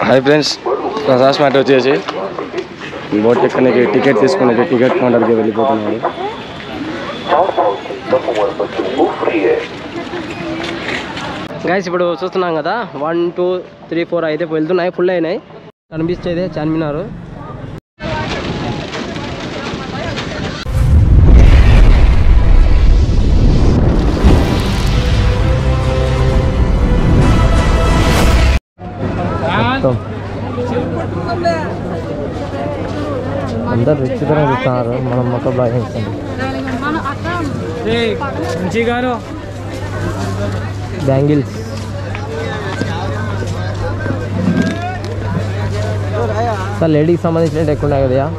Hi friends प्रसाद మాట వచ్చేసి boat ఎక్కడానికి టికెట్ తీసుకునే టికెట్ కౌంటర్కి వెళ్ళిపోతున్నాడు. గైస్ ఇప్పుడు చూస్తున్నాం కదా 1 2 3 4 అయితే వెళ్తున్నాయి, ఫుల్ అయినాయి. కనిపించేదే చార్మినార్. అందరు రిచ్ గా చూస్తున్నారు, మనం మొక్క బాగా చేస్తాం. బ్యాంగిల్స్ సార్ లేడీకి సంబంధించినట్టు ఎక్కువ ఉన్నాయి కదా,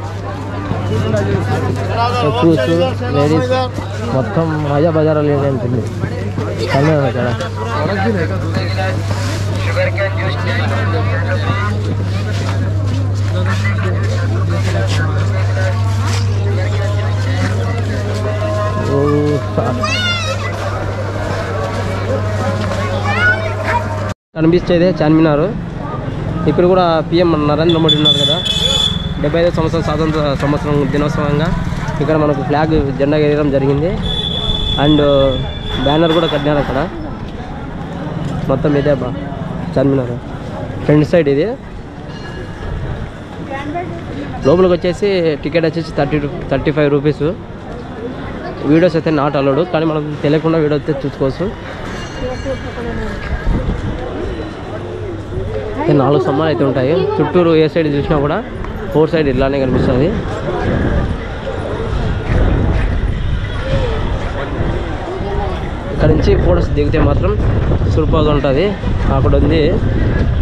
షూస్ లేడీస్ మొత్తం మజా బజారాలు ఏంటంటుంది ఇక్కడ. కనిపించేదే చార్మినార్. ఇక్కడ కూడా పిఎం నరేంద్ర మోడీ ఉన్నారు కదా, 75 సంవత్సరం స్వాతంత్ర సంవత్సరం దినోత్సవంగా ఇక్కడ మనకు ఫ్లాగ్ జెండా ఎగరడం జరిగింది. అండ్ బ్యానర్ కూడా కట్టినారు అక్కడ. మొత్తం ఇదే బా చార్మినార్ ఫ్రంట్ సైడ్. ఇది లోపలికి వచ్చేసి టికెట్ వచ్చేసి 35 రూపీస్. వీడియోస్ అయితే నాట్ అలౌడ్, కానీ మనం తెలియకుండా వీడియో అయితే చూసుకోవచ్చు. 4 స్తంభాలు అయితే ఉంటాయి. చుట్టూరు ఏ సైడ్ చూసినా కూడా 4 సైడ్ ఇట్లానే కనిపిస్తుంది. ఇక్కడ నుంచి ఫోటోస్ దిగితే మాత్రం సూపర్గా ఉంటుంది. అక్కడ ఉంది